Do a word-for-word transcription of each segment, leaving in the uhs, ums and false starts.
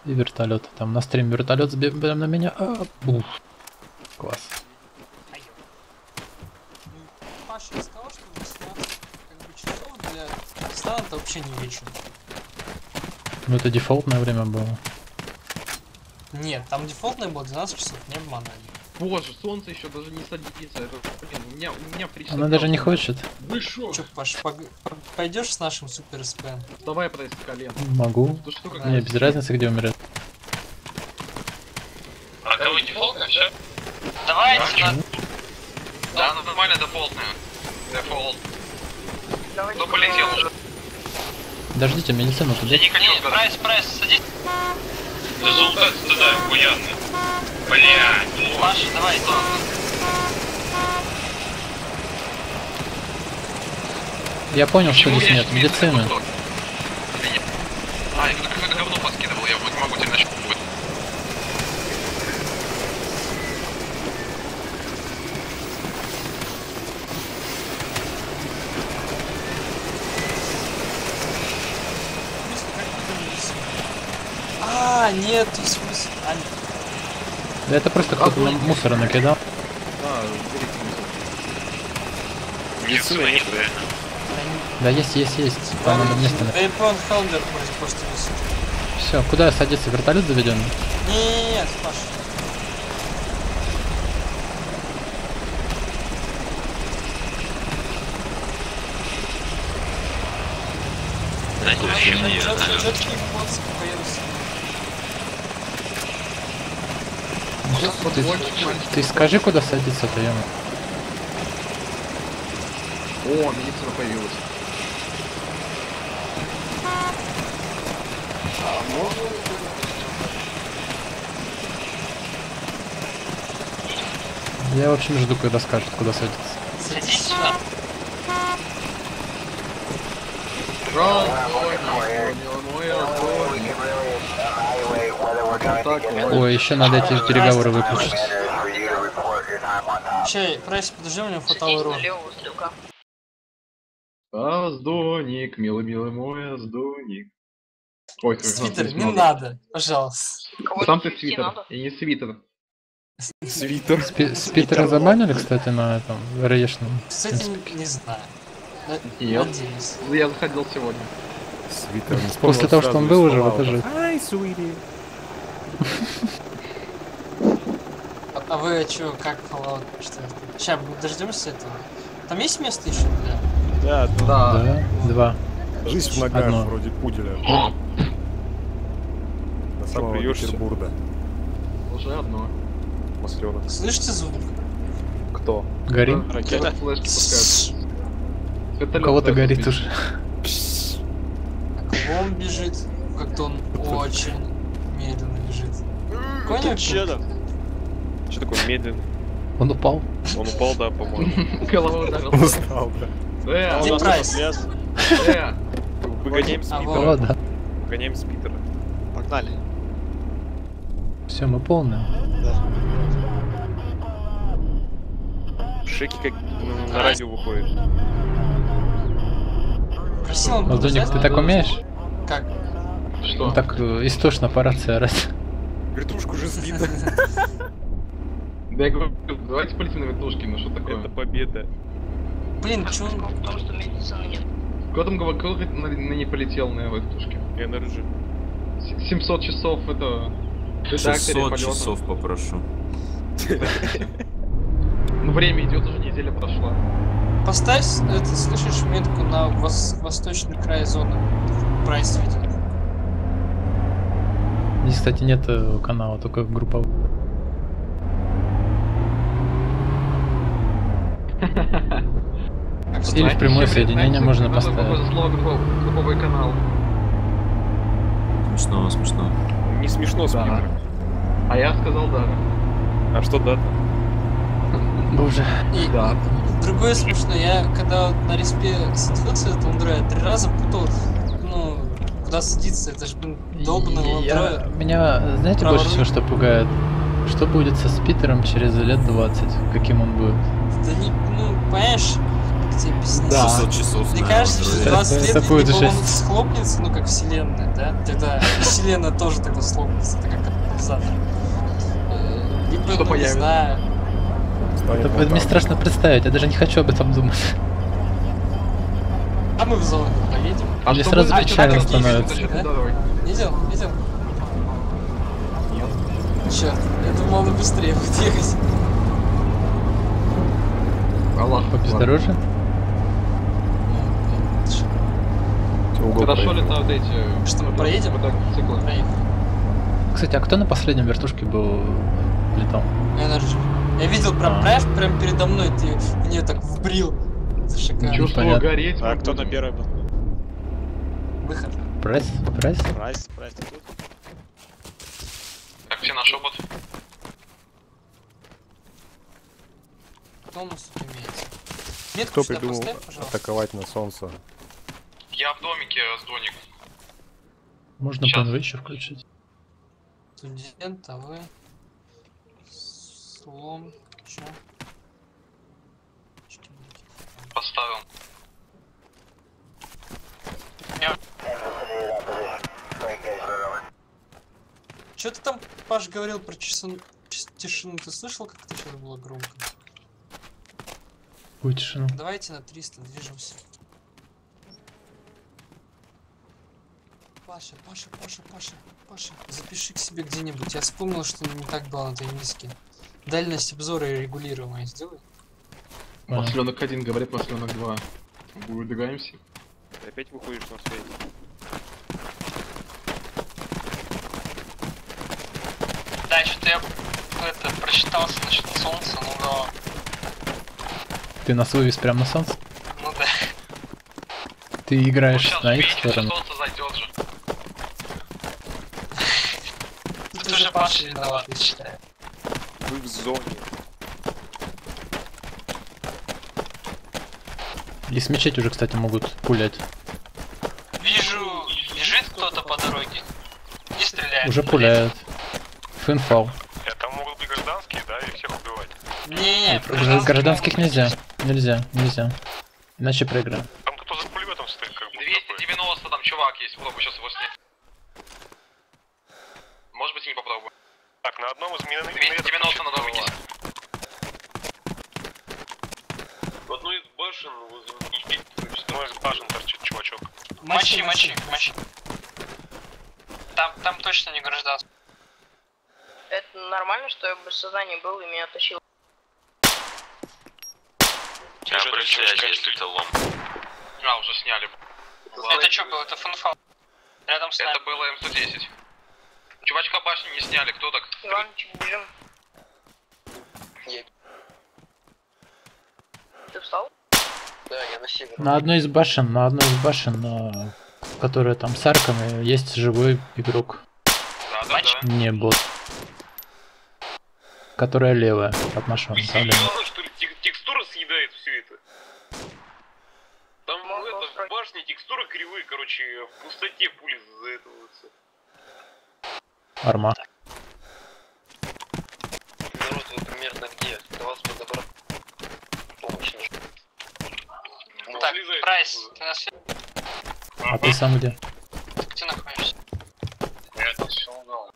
И вертолет. Там на стрим вертолет сбил прям на меня. А, бух. Класс. Паша сказал, что восемнадцать как бы, часов для Казахстана это вообще не вечер. Ну это дефолтное время было. Нет, там дефолтное было двенадцать часов, не обманывай. Боже, солнце еще даже не садится. Это, блин, у меня, у меня причина. Она даже не хочет. Вы шо? Че, Паш, пог... пойдешь с нашим супер СП? Давай подай с колен. Могу. Ты что, Мне без разницы, где умрет. А кого дефолтное все? Давайте на... Да, ну нормально дефолтное. Дефолт. Кто полетел уже? Подождите, медицину туда. Я не хочу сказать. Прайс, прайс, садись. Результат туда, хуянный. Блядь. Паша, давай. Я понял, что Почему здесь я нет не видел медицины. этот кусок? А, я какое-то говно подкидывал, я вот могу тебе нащупать. А, нет, в смысле. А, Да это просто кто-то нам мусора накидал. Да, берите Медицина нет, реально. Да есть, есть, есть. Там надо место. Да и Пон Хелдер просто висит. Все, куда садится вертолет заведен? Нет, Паша. Знаете, вообще мне Четкие эмоции появятся. Ты, ты скажи, куда садиться-то, я. О, медицина появилась. Я в общем жду, когда скажут, куда садиться. Садись сюда. Ой, еще надо эти переговоры выключить. Че, Прайс, подожди, у него хватало урона. Аздоник, милый-милый мой аздоник. Ой, Свитер, не надо, пожалуйста. Сам ты свитер, и не свитер. Свитер. Спи Спитера забанили, кстати, на этом РЕшном. Кстати, не, не знаю. На- Нет. Надеюсь. Я заходил сегодня. Свитер. Не вспомнил После того, что сразу он был уже, слова. вот уже. Ай, Суири. А, а вы чё, как Fallout? Что это? Сейчас, мы дождемся этого. Там есть место еще для... Да, да. Да. Да, два. Жизнь в ногах Одно. вроде пуделя. До самого Приёшься. Петербурга. Уже одно. Масленок. Слышите звук? Кто? Горим? Ракета? Флешки пускают. У кого-то горит уже. Клон бежит. Как-то он очень медленно бежит. Тут Понял? че там? Че такое медленно? Он упал. Он упал, да, по-моему. Голова ударила. Устал, да. Э, Где У нас Прайс? тут лес. э. Выгоняем А, Спитера. О, да. Выгоняем Спитера. Погнали. Все, мы полные. Шеки как ну, на радио выходит. Красиво. Воздуник, ты так умеешь? Как? Что? Ну, так э, истошно по рации орать. Вертушка уже сбита. Да я говорю, давайте полетим на вертушке, ну что такое? Это победа. Блин, чё он... Кто там говорит, кто на, на не полетел на вертушке? Энерджи. С- семьсот часов это... редакторе шестьсот полёта. часов попрошу. Ну время идет, уже неделя прошла. Поставь, это, слышишь, метку на вос- восточный край зоны. Прайс видит. Здесь, кстати, нет э, канала, только групповой. Как Или в прямое Знаете, соединение знаете, можно это поставить. похоже слово группов- групповой канал. Смешно, смешно. Не смешно, Спитер. А я сказал да. А что дата? Боже. И Да. другое смешно, я когда вот на респе садился, это ландроид, три раза путал, ну, куда садиться, это же, блин, долбанный Я- ландроид. Меня, знаете, Право больше всего руки. что пугает? Что будет со Спитером через лет двадцать? Каким он будет? Да не, ну, понимаешь, Как тебе объяснить? Да. шестьсот часов Мне на кажется, что андроиде. двадцать лет, Это и будет либо он жесть. схлопнется, ну как вселенная, да? Тогда вселенная тоже тогда схлопнется, это как катализатор. Э, Либо, Что ну, не появится? знаю. Станет Это, вот это мне так. страшно представить, я даже не хочу об этом думать. А мы в зону поедем. А Мне что сразу будет, печально если так становится. разъедем? Да? Давай. Видел? Видел? Черт, я думал, он быстрее будет ехать. Аллах. По бездорожью. Всё, угол Хорошо проехал. летают эти... Что, мы проедем? мотоциклы. Проехали. Кстати, а кто на последнем вертушке был летал? Энерджи. Я видел прям, А. прям, прям передо мной, ты в нее так вбрил. Это шикарно. Чувствую, Понятно. гореть. А мы кто на будем. первой был? Выход. Прайс? Прайс? Прайс, Прайс, ты тут? Так, все на шепот. Кто у нас тут имеется? Метку Кто сюда придумал поставь, пожалуйста. атаковать на солнце? Я в домике с Доник. Можно Щас. ПНВ еще включить. Студент, а вы... Слом... Чё? Поставил. Чё ты там, Паш, говорил про чесон... чес- тишину? Ты слышал, как это сейчас было громко? Будет тишину. Давайте на триста движемся. Паша, Паша, Паша, Паша, Паша, запиши к себе где-нибудь. Я вспомнил, что не так было на этой миске. Дальность обзора регулируемая сделай. Понял. Масленок один, говорит масленок два. Выдвигаемся. Ты опять выходишь на связь. Да, что-то я это прочитался насчет солнца, ну да. Ты нас вывез прямо на солнце? Ну да. Ты играешь Сейчас на их видите, что сторону. солнце зайдет же. Тут уже Паша виноват, я считаю. Вы в зоне. И с мечети уже, кстати, могут пулять. Вижу, лежит кто-то по дороге. И стреляет. Уже пуляют. Финфал. Это могут быть гражданские, да, и всех убивать. Не, Граждан- Гражданских нельзя. Нельзя, нельзя. Иначе проиграем. Там кто за пулеметом стоит, как будто бы. двести девяносто там чувак есть, попробуй сейчас его снять. Может быть и не попробую. Так, на одном из минометов... двести девяносто на домике. В одной из башен, возле... В одной из башен торчит чувачок. Мочи, мочи, мочи. Там, там точно не гражданский. Это нормально, что я без сознания был и меня тащил. Я обращаюсь, если это лом. А, уже сняли. Это что было? Это фанфал. Рядом с Это нами. было эм сто десять. Чувачка башни не сняли, кто так? Иванчик, бежим. Ты встал? Да, я на север. На одной из башен, на одной из башен, на... которая там с арками, есть живой игрок. Да, да, да. Не бот. Которая левая от нашего Вы направления. серьезно, что ли? Тек- Текстура съедает все это? Там Могу это, устроить. в башне текстуры кривые, короче, в пустоте пули за этого. Арма. Народ, вы примерно где? До вас бы добра. Помощь нужна. Ну, Так, слезай Прайс, оттуда. ты на связи? А ты сам где? Где находишься? Я тут всё угадал.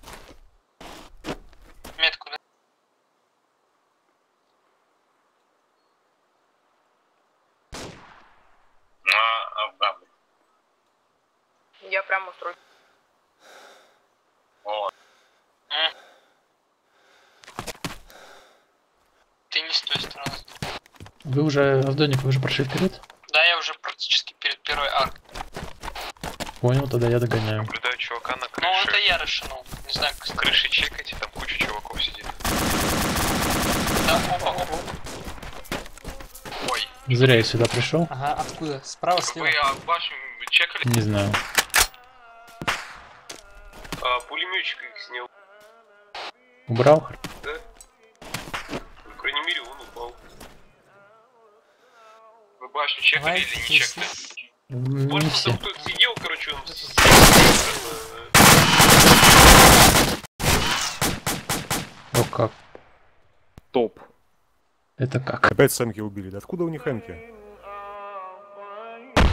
Метку, да? На Афган. Я прямо строй. Вот. М. Ты не с той стороны. Вы уже, Авдоник, вы уже прошли вперед? Да, я уже практически перед первой аркой. Понял, тогда я догоняю. Наблюдаю чувака на Ну, крыше. это я расшинул. Не знаю, как С крыши чекайте, там куча чуваков сидит. Да, опа, опа. Ой. Зря я сюда пришел. Ага, откуда? Справа, слева? Вы а, башню чекали? Не знаю. А, пулеметчик их снял. Убрал? По крайней мере, он упал. Вы башню чекали Давай, или не ты чекали? Не Может, все. там кто-то сидел, короче, он... О, как? Топ. Это как? Опять с Эмки убили. Да откуда у них Эмки?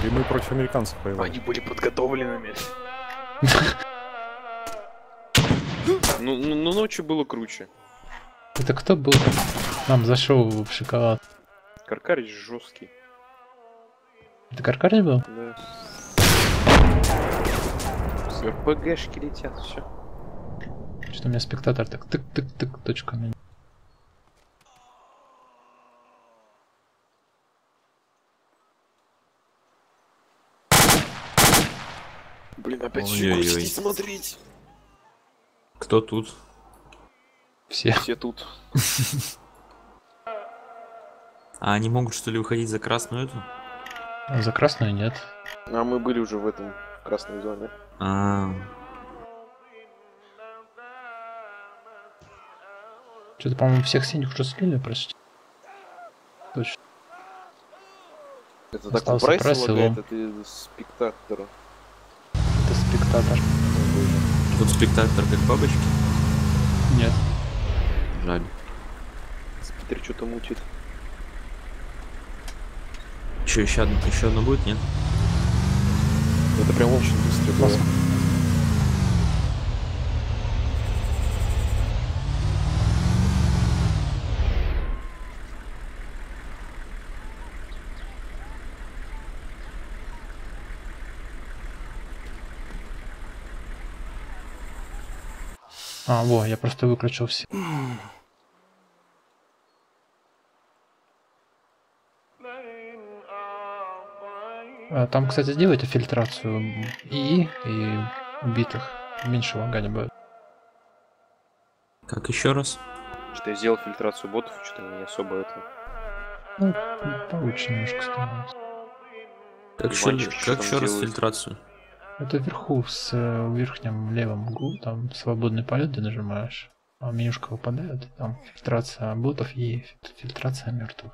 Или мы против американцев воевали? Они были подготовленными. Ну, ну, ну, ночью было круче. Это кто был там? Нам зашел в шоколад. Каркарич жесткий. Это Каркарич был? Да. С РПГшки летят, все. Что у меня спектатор так тык-тык-тык точками. Блин, опять Ой-ой-ой. фигуру сидеть смотреть. Кто тут? Все. Все тут. А они могут что ли выходить за красную эту? А за красную нет. А мы были уже в этом в красной зоне. А, Что-то, по-моему, всех синих уже слили, прости. Точно. Это такой Остался прайс прайс и лагает, лом. это из спектатора. Это спектатор. тут спектатор как бабочки? Нет. Жаль. Спитер что-то мутит. Че, еще одно, еще одно будет, нет? Это прям очень быстро было. А, во, я просто выключил все. А, там, кстати, сделайте фильтрацию ИИ и убитых. Меньше лагания будет. Как еще раз? Что я сделал фильтрацию ботов, что-то не особо это. Ну, получше немножко становится. Как еще, Мальчик, что как там еще раз делает? фильтрацию? Это вверху, с э, в верхнем левом углу, там свободный полет, где нажимаешь. А менюшка выпадает, и там фильтрация ботов и фильтрация мертвых.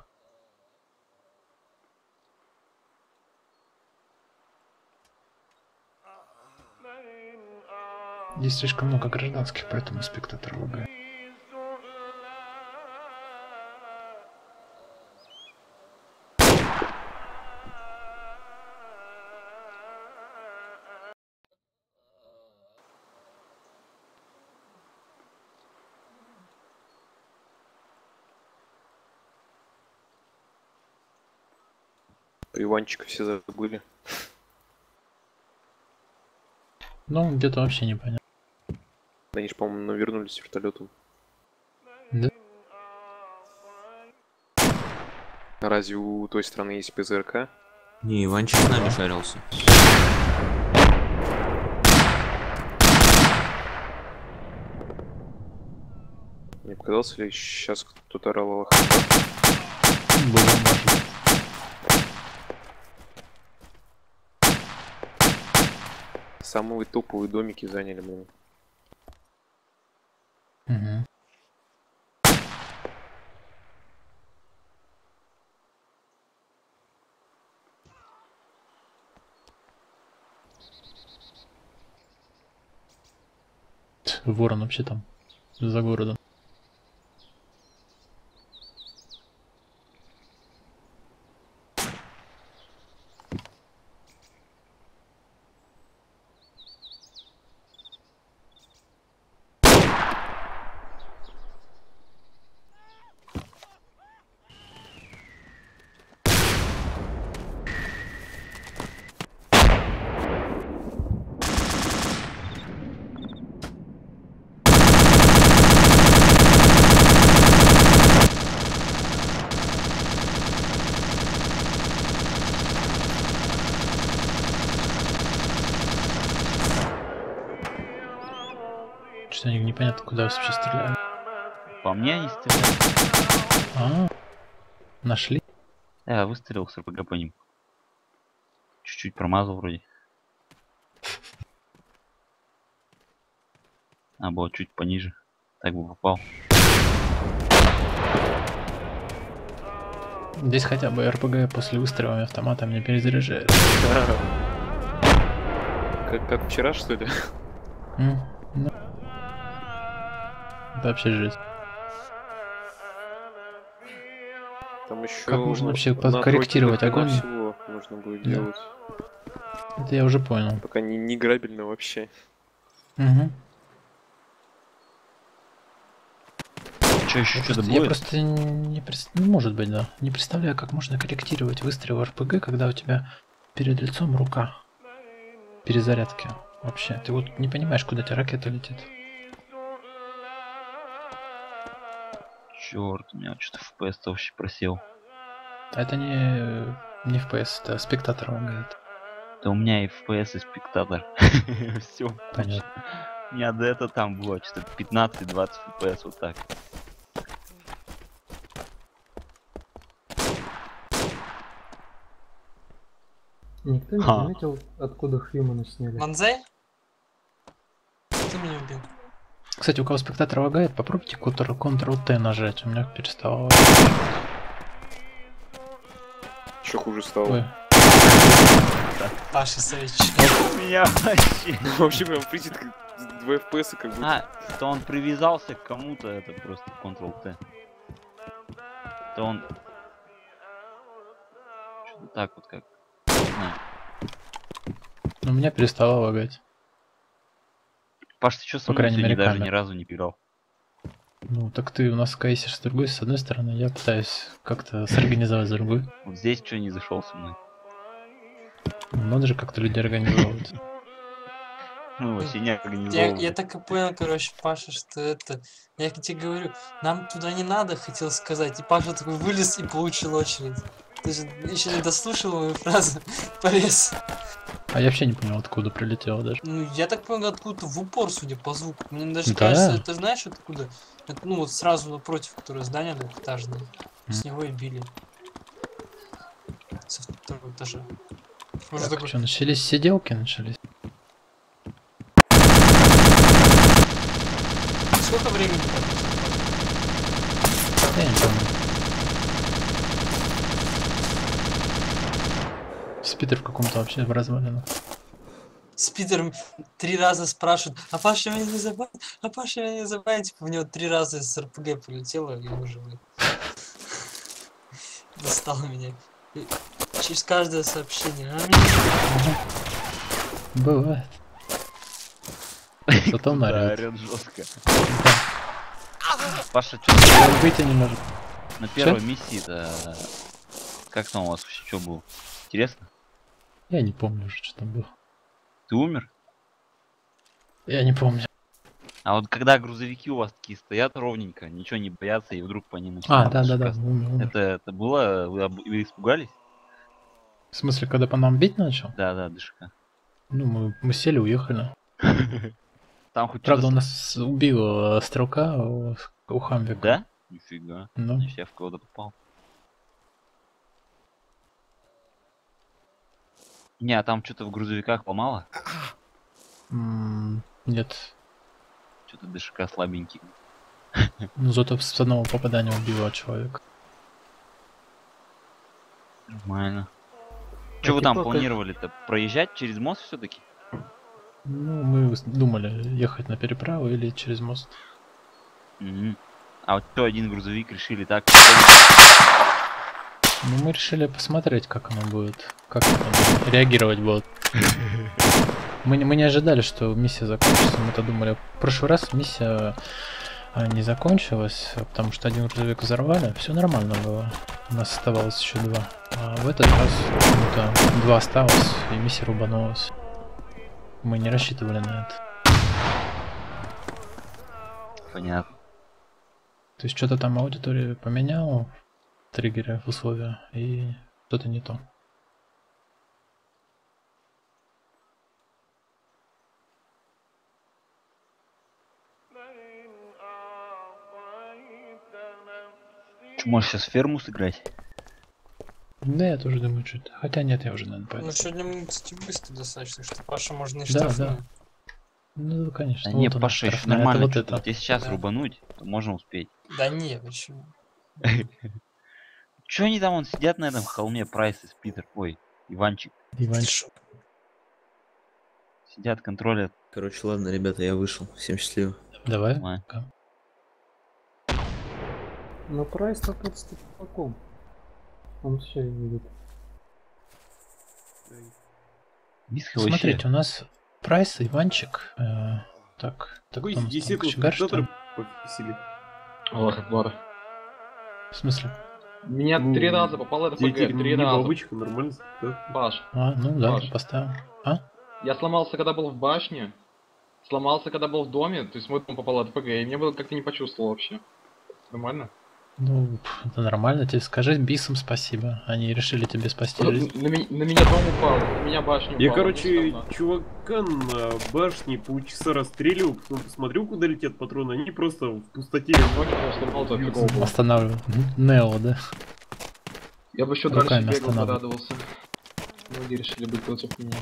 Здесь слишком много гражданских, поэтому спектатор лагает. Иванчика все забыли. Ну, где-то вообще непонятно. Да они же, по-моему, вернулись вертолетом. Да? А разве у той страны есть ПЗРК? Не, Иванчик с нами шарился. Мне показалось, ли сейчас кто-то орал Аллах. Было, может. Самые топовые домики заняли, блин. Угу. Ворон вообще там за городом. Что-то непонятно, куда вообще стреляют. По мне они стреляют. А, нашли? Я выстрелил с РПГ по ним. Чуть-чуть промазал вроде. А было чуть пониже. Так бы попал. Здесь хотя бы РПГ после выстрела автомата меня перезаряжает. Как, как вчера, что ли? М, ну. Это вообще жесть. Там еще Как можно вообще на подкорректировать тройке огонь? всего нужно будет Да. делать. Это я уже понял. Пока не, не грабельно вообще. Угу. Что еще Я что-то просто, я будет? просто не, пред- ну, может быть, да. Не представляю, как можно корректировать выстрел эр пэ гэ, когда у тебя перед лицом рука. Перезарядки. Вообще. Ты вот не понимаешь, куда тебя ракета летит. Черт, у меня что-то эф пи эс вообще просел. А это не, не эф пи эс, это спектатор лагает. Да у меня и эф пи эс, и спектатор. Все. Понятно. У меня до этого там было что-то пятнадцать-двадцать эф пи эс, вот так. Никто не Ха. заметил, откуда Хьюмана сняли. Манзай? Кто меня убил? Кстати, у кого спектатор лагает, попробуйте контрол-Т нажать. У меня перестало лагать. Еще хуже стало. Ой. Паша Савич. Меня вообще. Вообще прям присит два эф пи эс как будто. А, то он привязался к кому-то, это просто контрол-Т. То он... Что-то так вот как. Не знаю. Но у меня перестало лагать. Паш, ты что со По мной крайней сегодня мере, даже камера. ни разу не играл? Ну, так ты у нас кейсишь с другой, с одной стороны, я пытаюсь как-то сорганизовать с другой. Вот здесь что не зашел со мной? Ну, надо же как-то людей организовывать. Ну, вообще не Я, организовал. я так и понял, короче, Паша, что это... Я тебе говорю, нам туда не надо, хотел сказать. И Паша такой вылез и получил очередь. Ты же еще не дослушал мою фразу. Полез. А я вообще не понял, откуда прилетело даже. Ну, я так понял, откуда-то в упор, судя по звуку. Мне даже Да. кажется, ты знаешь откуда? Это, ну, вот сразу напротив, которое здание двухэтажное. С него и били. Со второго этажа. Уже Так, такой... что, начались сиделки, начались? Сколько времени там? Я не помню. Спитер в каком-то вообще в развалинах. С Питером три раза спрашивают, а Паша меня не забавит, а Паша меня не забавит. Типа, у него три раза из эр пэ гэ полетело, и он живой. Достал меня. И через каждое сообщение. А, меня... Бывает. Зато он Да, орёт. орёт жестко. Паша, что Он выйти не может. на первой миссии-то... Как там у вас вообще что было? Интересно? Я не помню уже, что там было. Ты умер? Я не помню. А вот когда грузовики у вас такие стоят ровненько, ничего не боятся, и вдруг по ним А, начинают да-да-да, шикаться. умер, умер. Это, это было? Вы, об- вы испугались? В смысле, когда по нам бить начал? Да, да, дышка. Ну, мы, мы сели, уехали. Там хоть Правда, что-то- он нас убил э, стрелка у, у Хамвика. Да? Нифига. Ну. Значит, я в кого-то попал. Не, а там что-то в грузовиках помало? М, Нет. Что-то дышка слабенький. Ну, зато с одного попадания убило человека. Нормально. А Что вы там типа как- планировали-то? Проезжать через мост все-таки? Ну, мы с- думали, ехать на переправу или через мост. Мгм. А вот что, один грузовик решили так? Ну, мы решили посмотреть, как оно будет, как они реагировать будут. Мы, не- мы не ожидали, что миссия закончится. Мы-то думали, в прошлый раз миссия а, не закончилась, потому что один грузовик взорвали. Все нормально было. У нас оставалось еще два. А в этот раз почему-то два осталось, и миссия рубанулась. Мы не рассчитывали на это. Понятно. То есть что-то там аудитория поменял в триггере условия, и что-то не то. Чё, можешь сейчас ферму сыграть? Да, я тоже думаю, что-то. Хотя нет, я уже, наверное, пойду. Ну, сегодня мы, кстати, быстро достаточно, что Паша можно и Да, штрафную. да. Ну, конечно. Да вот не, она, Паша, еще штрафная, это нормально. вот чё, это. Если сейчас Да. рубануть, то можно успеть. Да не, почему? Че они там вон сидят на этом холме, Прайс и Спитер? Ой, Иванчик. Иванчик. Сидят, контролят. Короче, ладно, ребята, я вышел. Всем счастливо. Давай. Давай. Но Прайс только с тупаком. Он все видит. Мисха вообще. Смотрите, у нас Прайс, Иванчик. Э, так, так, кто у нас там? Кочегар, что ли? Аллах Акбар. В смысле? Меня три раза попало это ПГ, три раза. Нормально, да? Паш. А, ну да, Паш. поставим. А? Я сломался, когда был в башне. Сломался, когда был в доме. То есть мой дом попал от ПГ, и мне было как-то не почувствовал вообще. Нормально? Ну, это нормально, тебе скажи бисам спасибо. Они решили тебе спасти На, жизнь. на меня, на меня дом упал, на меня башня упала. Я, короче, не сказано. чувака на башне полчаса расстреливал, потом посмотрел, куда летят патроны, они просто в пустоте. Ноги просто сломал, за фигово было. Останавливаю. Нео, да? Я бы еще Руками дальше бегал, останавливаю. порадовался. Многие решили быть против меня.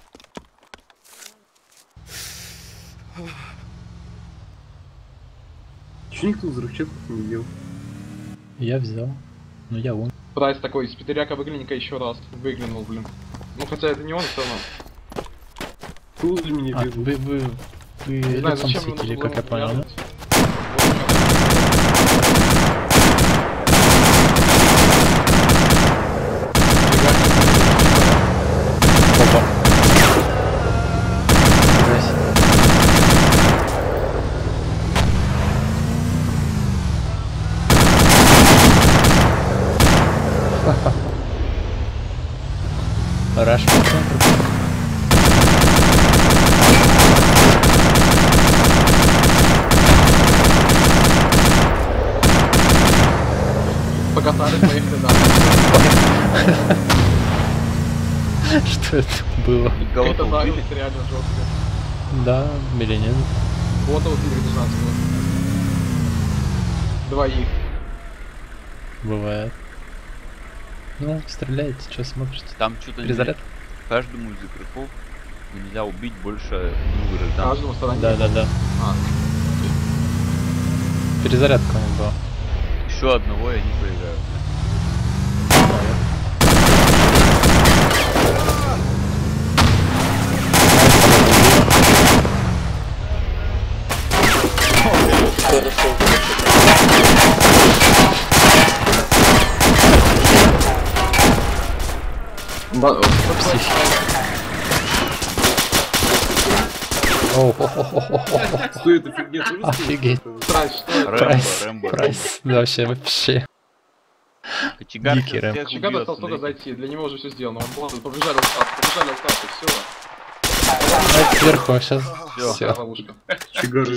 Че никто взрывчатку не делал? Я взял. Ну я умер. Прайс такой, из Петеряка выгляни-ка еще раз. Выглянул, блин. Ну хотя это не он, все равно. Кто возле меня А, бегал? вы, вы, вы Не знаю, лицом зачем ему светили, нужно как я было понял, да? глянуть. Опа. Здрасте. Раш по центру. Покатали, поехали дальше. Что это было? Это ударилось реально жестко. Да, или нет? Бота убили гражданского. Двоих. Бывает. Ну, стреляйте, что смотрите? Там что-то Перезаряд? каждому из игроков нельзя убить больше двух граждан. Каждому стороне. Да, да, да. А, Перезаряд кому был? Еще одного и они проиграют. да, О-хо-хо-хо-хо-хо. Что это фигня? Тоже Офигеть. Прайс, что это? Прайс, Рэмбо, прайс. Да, вообще, вообще. Кочегар Дикий сейчас рэп. всех Чикаго убьет, осталось только смотри. зайти, для него уже все сделано. Он плавает, побежали остаться, побежали остаться, все. Давайте сверху, сейчас Всё. все. Ловушка. Чигары.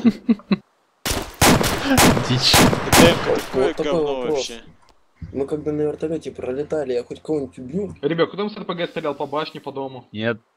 Дичь. Вот такой вопрос. Мы когда на вертолете пролетали, я хоть кого-нибудь убью? Ребят, куда он с РПГ стрелял? По башне, по дому? Нет,